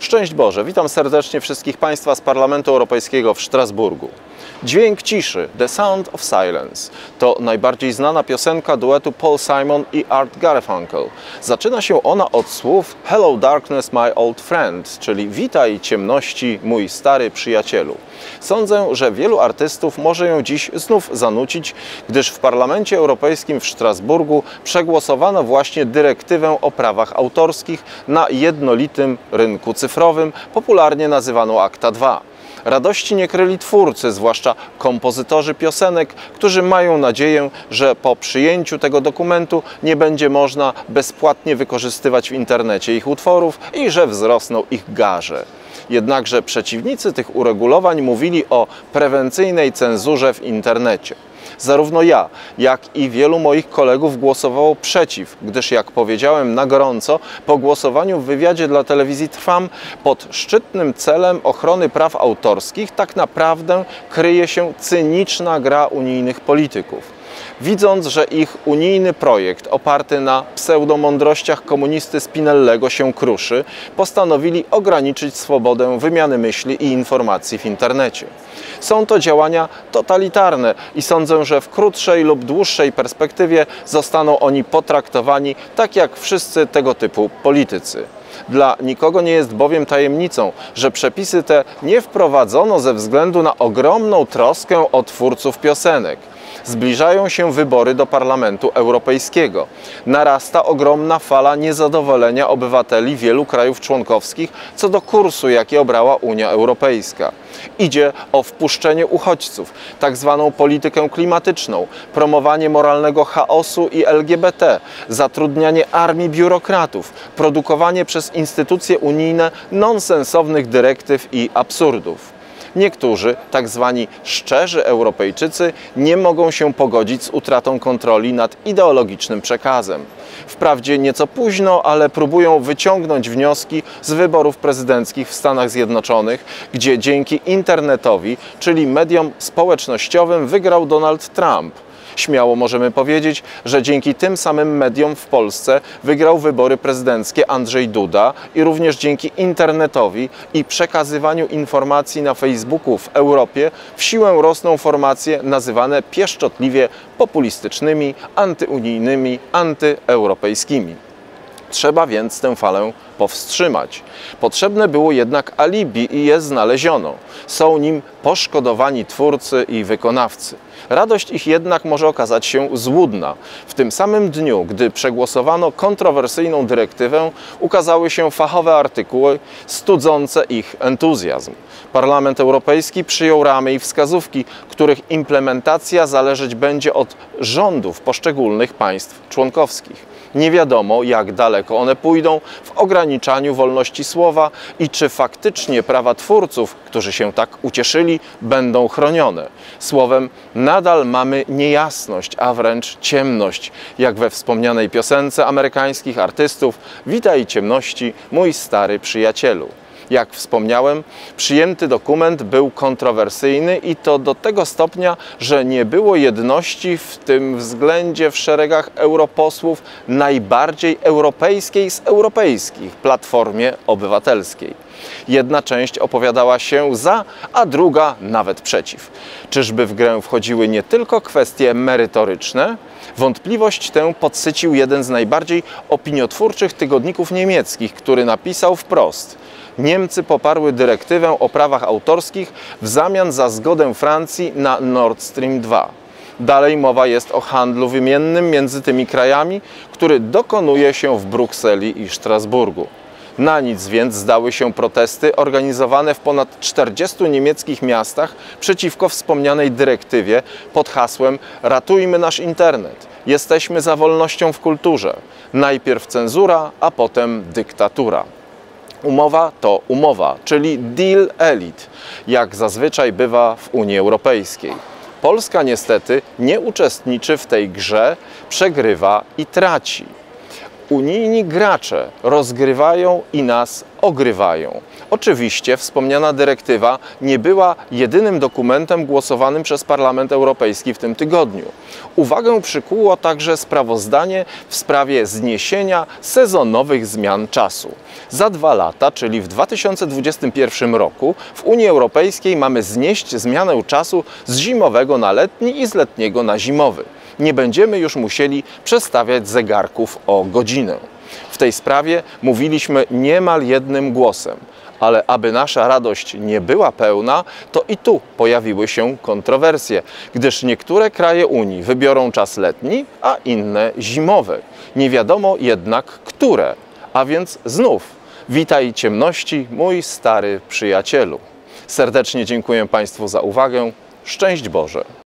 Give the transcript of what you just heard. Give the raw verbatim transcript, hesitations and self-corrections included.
Szczęść Boże, witam serdecznie wszystkich Państwa z Parlamentu Europejskiego w Strasburgu. Dźwięk ciszy, The Sound of Silence, to najbardziej znana piosenka duetu Paul Simon i Art Garfunkel. Zaczyna się ona od słów Hello darkness my old friend, czyli witaj ciemności mój stary przyjacielu. Sądzę, że wielu artystów może ją dziś znów zanucić, gdyż w Parlamencie Europejskim w Strasburgu przegłosowano właśnie dyrektywę o prawach autorskich na jednolitym rynku cyfrowym, popularnie nazywaną akta dwa. Radości nie kryli twórcy, zwłaszcza kompozytorzy piosenek, którzy mają nadzieję, że po przyjęciu tego dokumentu nie będzie można bezpłatnie wykorzystywać w internecie ich utworów i że wzrosną ich garze. Jednakże przeciwnicy tych uregulowań mówili o prewencyjnej cenzurze w internecie. Zarówno ja, jak i wielu moich kolegów głosowało przeciw, gdyż jak powiedziałem na gorąco, po głosowaniu w wywiadzie dla telewizji Trwam, pod szczytnym celem ochrony praw autorskich tak naprawdę kryje się cyniczna gra unijnych polityków. Widząc, że ich unijny projekt oparty na pseudomądrościach komunisty Spinellego się kruszy, postanowili ograniczyć swobodę wymiany myśli i informacji w internecie. Są to działania totalitarne i sądzę, że w krótszej lub dłuższej perspektywie zostaną oni potraktowani tak jak wszyscy tego typu politycy. Dla nikogo nie jest bowiem tajemnicą, że przepisy te nie wprowadzono ze względu na ogromną troskę o twórców piosenek. Zbliżają się wybory do Parlamentu Europejskiego. Narasta ogromna fala niezadowolenia obywateli wielu krajów członkowskich co do kursu, jaki obrała Unia Europejska. Idzie o wpuszczenie uchodźców, tak zwaną politykę klimatyczną, promowanie moralnego chaosu i L G B T, zatrudnianie armii biurokratów, produkowanie przez instytucje unijne nonsensownych dyrektyw i absurdów. Niektórzy, tak zwani szczerzy Europejczycy, nie mogą się pogodzić z utratą kontroli nad ideologicznym przekazem. Wprawdzie nieco późno, ale próbują wyciągnąć wnioski z wyborów prezydenckich w Stanach Zjednoczonych, gdzie dzięki internetowi, czyli mediom społecznościowym, wygrał Donald Trump. Śmiało możemy powiedzieć, że dzięki tym samym mediom w Polsce wygrał wybory prezydenckie Andrzej Duda i również dzięki internetowi i przekazywaniu informacji na Facebooku w Europie w siłę rosną formacje nazywane pieszczotliwie populistycznymi, antyunijnymi, antyeuropejskimi. Trzeba więc tę falę powstrzymać. Potrzebne było jednak alibi i je znaleziono. Są nim poszkodowani twórcy i wykonawcy. Radość ich jednak może okazać się złudna. W tym samym dniu, gdy przegłosowano kontrowersyjną dyrektywę, ukazały się fachowe artykuły studzące ich entuzjazm. Parlament Europejski przyjął ramy i wskazówki, których implementacja zależeć będzie od rządów poszczególnych państw członkowskich. Nie wiadomo, jak daleko one pójdą w ograniczaniu wolności słowa i czy faktycznie prawa twórców, którzy się tak ucieszyli, będą chronione. Słowem, nadal mamy niejasność, a wręcz ciemność, jak we wspomnianej piosence amerykańskich artystów Witaj ciemności, mój stary przyjacielu. Jak wspomniałem, przyjęty dokument był kontrowersyjny i to do tego stopnia, że nie było jedności w tym względzie w szeregach europosłów najbardziej europejskiej z europejskich, Platformie Obywatelskiej. Jedna część opowiadała się za, a druga nawet przeciw. Czyżby w grę wchodziły nie tylko kwestie merytoryczne? Wątpliwość tę podsycił jeden z najbardziej opiniotwórczych tygodników niemieckich, który napisał wprost: Niemcy poparły dyrektywę o prawach autorskich w zamian za zgodę Francji na Nord Stream dwa. Dalej mowa jest o handlu wymiennym między tymi krajami, który dokonuje się w Brukseli i Strasburgu. Na nic więc zdały się protesty organizowane w ponad czterdziestu niemieckich miastach przeciwko wspomnianej dyrektywie pod hasłem Ratujmy nasz internet. Jesteśmy za wolnością w kulturze. Najpierw cenzura, a potem dyktatura. Umowa to umowa, czyli deal elite, jak zazwyczaj bywa w Unii Europejskiej. Polska niestety nie uczestniczy w tej grze, przegrywa i traci. Unijni gracze rozgrywają i nas ogrywają. Oczywiście wspomniana dyrektywa nie była jedynym dokumentem głosowanym przez Parlament Europejski w tym tygodniu. Uwagę przykuło także sprawozdanie w sprawie zniesienia sezonowych zmian czasu. Za dwa lata, czyli w dwa tysiące dwudziestym pierwszym roku, w Unii Europejskiej mamy znieść zmianę czasu z zimowego na letni i z letniego na zimowy. Nie będziemy już musieli przestawiać zegarków o godzinę. W tej sprawie mówiliśmy niemal jednym głosem, ale aby nasza radość nie była pełna, to i tu pojawiły się kontrowersje, gdyż niektóre kraje Unii wybiorą czas letni, a inne zimowy. Nie wiadomo jednak, które. A więc znów, witaj ciemności, mój stary przyjacielu. Serdecznie dziękuję Państwu za uwagę. Szczęść Boże!